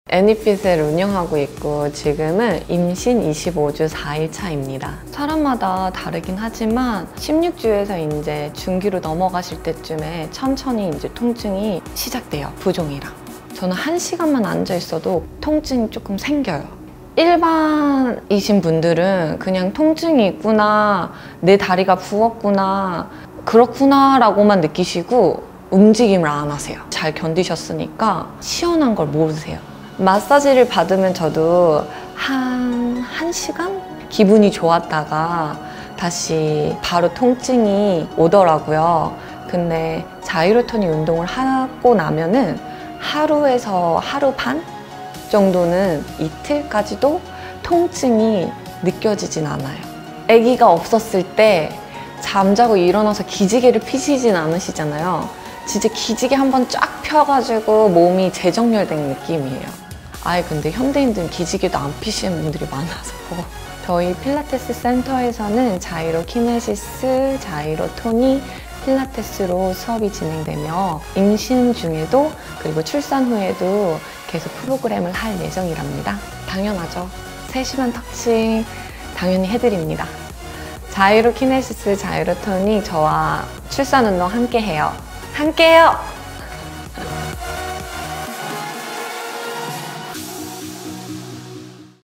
애니핏을 운영하고 있고 지금은 임신 25주 4일 차입니다. 사람마다 다르긴 하지만 16주에서 이제 중기로 넘어가실 때쯤에 천천히 이제 통증이 시작돼요. 부종이랑. 저는 1시간만 앉아 있어도 통증이 조금 생겨요. 일반이신 분들은 그냥 통증이 있구나, 내 다리가 부었구나, 그렇구나 라고만 느끼시고 움직임을 안 하세요. 잘 견디셨으니까 시원한 걸 모르세요. 마사지를 받으면 저도 한 1시간? 기분이 좋았다가 다시 바로 통증이 오더라고요. 근데 자이로토닉 운동을 하고 나면은 하루에서 하루 반 정도는 이틀까지도 통증이 느껴지진 않아요. 아기가 없었을 때 잠자고 일어나서 기지개를 피시진 않으시잖아요. 진짜 기지개 한번 쫙 펴가지고 몸이 재정렬된 느낌이에요. 아예 근데 현대인들은 기지개도 안 피시는 분들이 많아서 저희 필라테스 센터에서는 자이로 키네시스, 자이로 토닉, 필라테스로 수업이 진행되며 임신 중에도 그리고 출산 후에도 계속 프로그램을 할 예정이랍니다. 당연하죠. 세심한 턱칭 당연히 해드립니다. 자이로 키네시스, 자이로 토닉 저와 출산 운동 함께 해요. 함께 해요!